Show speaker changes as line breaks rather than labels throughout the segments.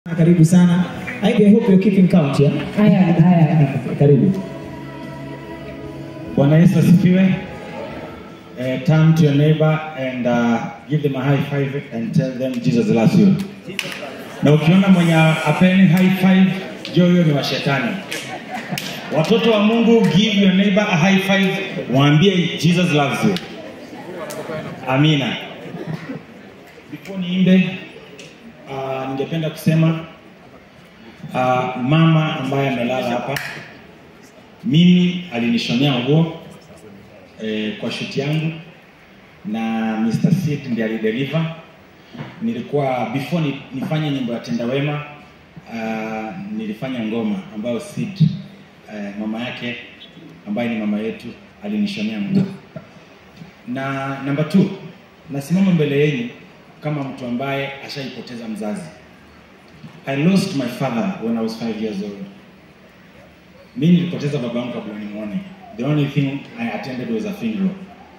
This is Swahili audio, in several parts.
Karibu sana. I hope you're keeping count, yeah?
Haya.
Karibu.
Bwana Yesu asifiwe. Turn to your neighbor and give them a high five and tell them Jesus loves you. Na ukiona mwenye apeni high five, huyo ni wa shetani. Watoto wa Mungu, give your neighbor a high five, waambie Jesus loves you. Amina. Before niimbe, ningependa kusema mama ambaye amelala hapa, mimi alinishonea nguo kwa shoot yangu na Mr. Sid ndiye alideliver. Nilikuwa before nifanye nyimbo ya Tenda Wema, nilifanya ngoma ambayo Sid mama yake ambaye ni mama yetu alinishonea nguo. Na number 2, nasimama mbele yenu kama mtu ambaye ashaipoteza mzazi. I lost my father when I was 5 years old. Mimi nilipoteza baba yangu kabla nimuone. The only thing I attended was a funeral.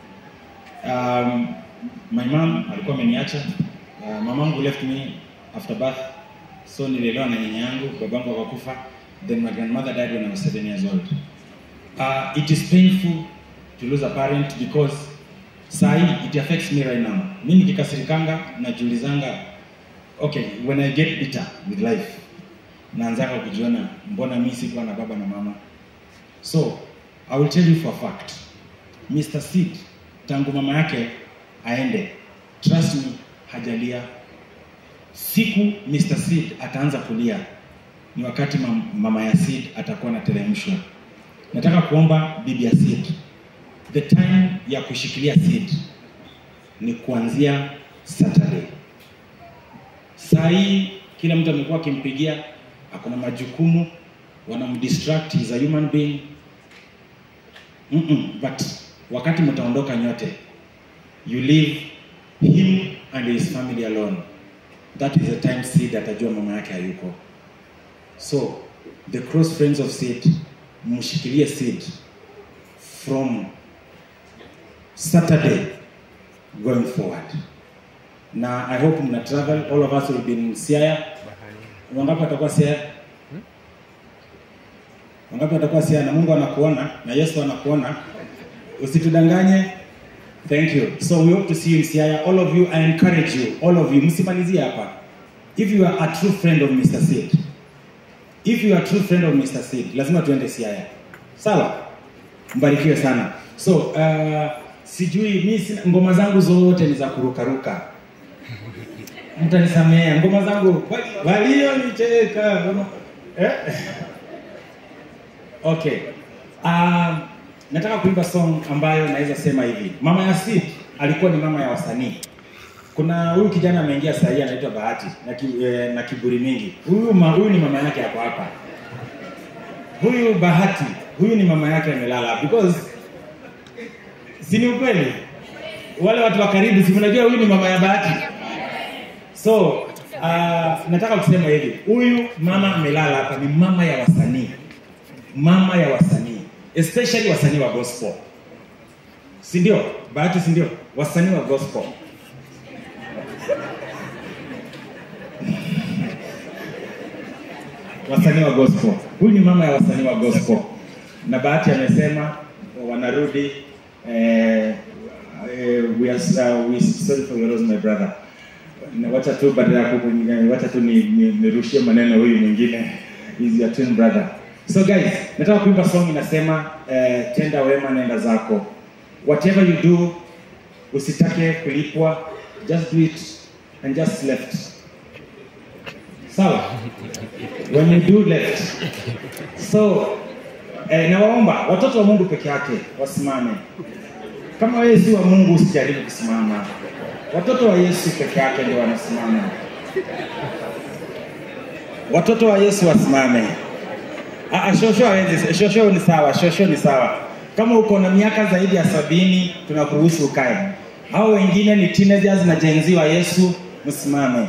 My mom alikuwa ameniacha. Mamangu left me after birth. So nililelewa na nyanya yangu, babangu akakufa. Then my grandmother died when I was 7 years old. It is painful to lose a parent because it affects me right now. Mimi nikikasirikanga najiulizanga, okay, when I get bitter with life, naanzanga kujiona mbona mimi sikuwa na baba na mama. So I will tell you for a fact, Mr. Sid, tangu mama yake aende, trust me, hajalia. Siku Mr. Sid ataanza kulia ni wakati mama ya Sid atakuwa na teremshwa. Nataka kuomba bibi ya Sid, the time ya kushikilia Sid ni kuanzia Saturday. Sai kila mtu amekuwa akimpigia, akona majukumu, wanamdistract, is a human being. But wakati mtaondoka nyote, you leave him and his family alone. That is the time Sid atajua mama yake hayuko. So the close friends of Sid, mshikilie Sid from Saturday going forward. Na I hope mna travel, all of us will be in Siaya. Wangapi watakuwa Siaya? Wangapi watakuwa Siaya? Na Mungu anakuona, na Yesu anakuona. Usitudanganye. Thank you. So we hope to see you in Siaya. All of you, I encourage you, all of you, msimalizie hapa. If you are a true friend of Mr. Sid, lazima tuende Siaya. Sawa? Mbarikiwe sana. So, sijui mimi ngoma zangu zote ni za kurukaruka. Mtanisamea, ngoma zangu walionicheka. Okay. Nataka kuimba song ambayo naweza sema hivi. Mama ya Sid alikuwa ni mama ya wasanii. Kuna huyu kijana ameingia sasa hivi anaitwa Bahati na kiburi mingi. Huyu ni mama yake hapo hapa. Huyu Bahati, huyu ni mama yake amelala because si ni ukweli? Wale watu wa karibu si mnajua huyu ni mama ya Bahati. So, nataka kusema hivi. Huyu mama amelala hapa ni mama ya wasanii. Mama ya wasanii. Especially wasanii wa gospel. Si ndio? Bahati si ndio? Wasanii wa gospel. Wasanii wa gospel. Huyu ni mama ya wasanii wa gospel. Na Bahati amesema wanarudi we sorry for your loss my brother. Wacha tu badala ya wacha tu nirushie maneno huyu mwingine, is your twin brother. So guys, nataka kuimba song inasema tenda wema nenda zako. Whatever you do, usitake kulipwa, just do it and just left. Sawa? When you do left. So nawaomba watoto wa Mungu peke yake wasimame. Kama wewe si wa Mungu usijaribu kusimama. Watoto wa Yesu peke yake ndio wanasimama. Watoto wa Yesu wasimame. Shosho ni sawa. Kama uko na miaka zaidi ya 70 tunakuruhusu ukae. Hao wengine ni teenagers na Gen Z wa Yesu, msimame.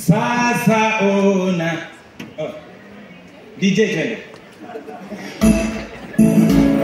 Sasa ona. DJ twende.